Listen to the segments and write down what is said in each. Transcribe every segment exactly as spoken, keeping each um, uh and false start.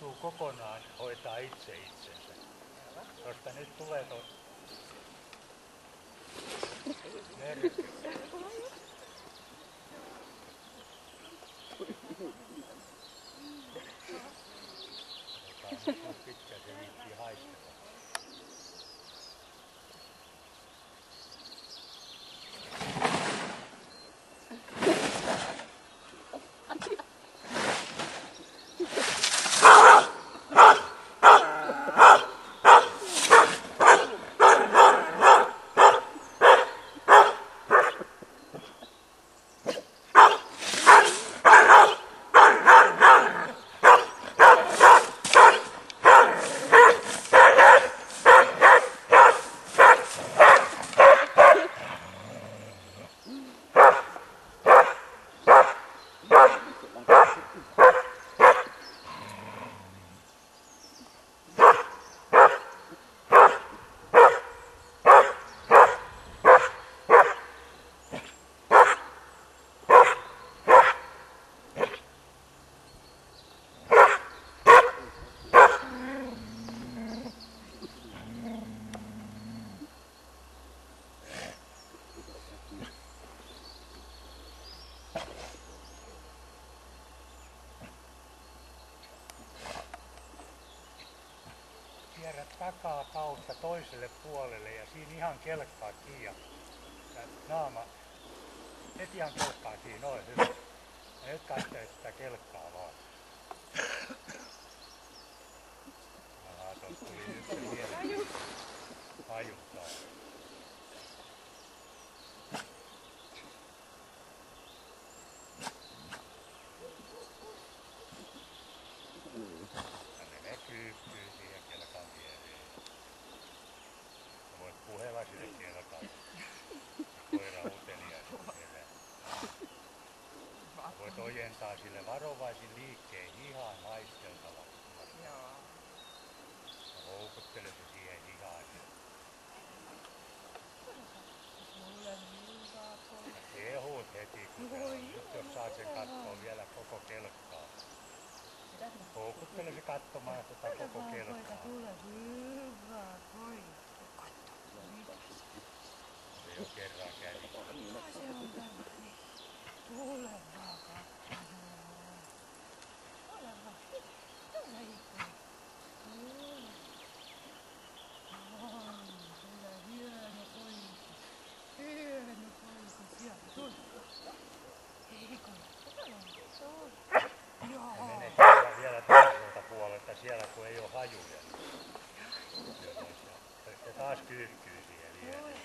joutuu kokonaan hoitaa itse itsensä. Koska nyt tulee tuo merkki. Kuinka pitkä se viittii haistella. Kierrät takaa kautta toiselle puolelle ja siinä ihan kelkkaa kiinni ja naama, et ihan kelkkaa kiinni, noin hyvä. Ja nyt katsoit sitä kelkkaa vaan. Ahaa, tuossa tuli nyt se mieli hajuttaa. Ja menee kyykkyyn siihen kelkan viereen. Ja voit puhella sille kelkalle. Koira uteliaisuus herää. Voit ojentaa sille varovaisin liikkeen hihaan haisteltavaksi. Ja houkuttele se siihen hihaan. Ja kehut heti, kun se on. Nyt jos saat sen katsoa vielä koko kelkkaa. Houkuttele se katsomaan tätä koko kelkkaa. Se jo kerran kävi. Tule vaan katsomaan. Ole vaan. Tule ikään. Tule. Oi, tule hieno poika. Hieno poika. Siellä, tule. Eikö? Tule. Tule. Joo. Ja mene siellä vielä toiselta puolelta siellä, kun ei ole hajuja. Ja taas kyykkyy siihen viereen.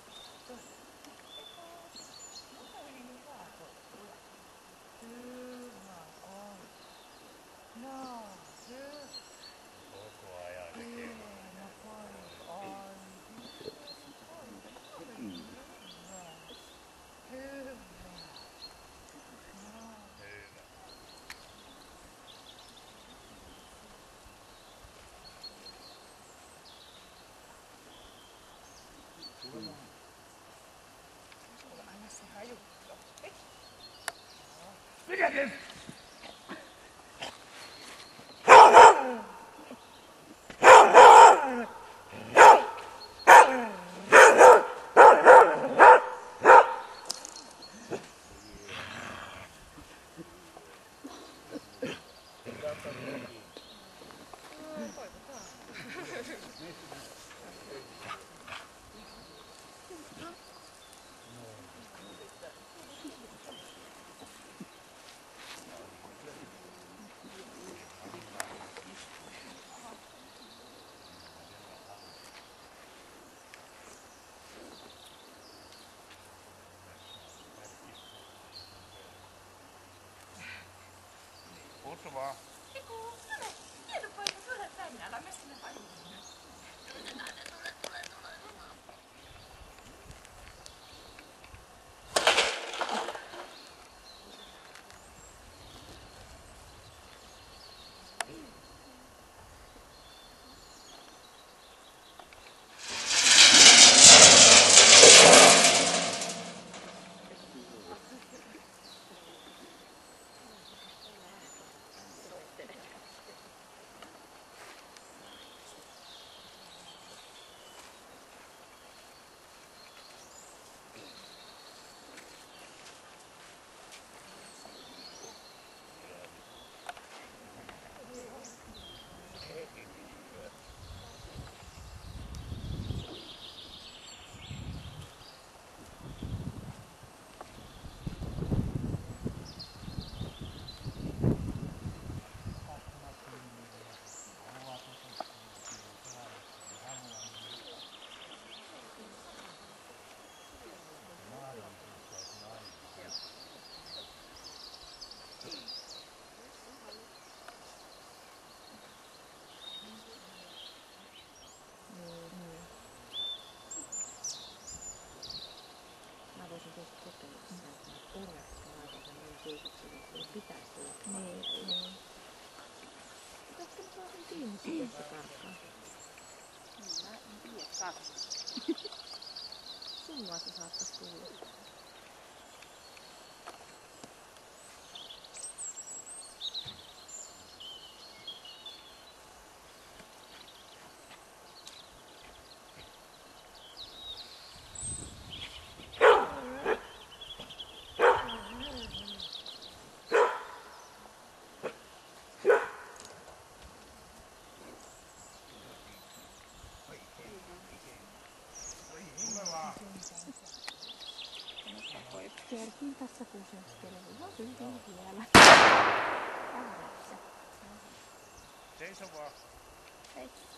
Koko ajan se kello. Hyvä. Anna se hajuttaa. Mikä se? Kutsu vaan. Eiku, tule. Hieno poika, tule tänne. Älä mene sinne hajuun. Tule tänne, tule, tule, tule. sitten se karkaa. Mä en tiedä, saat. Sun luota saattais tulla. Kerkin tässä kuusentelee. Ihan hyvin vielä. Vähän lapsi. Seiso vaan. Hei.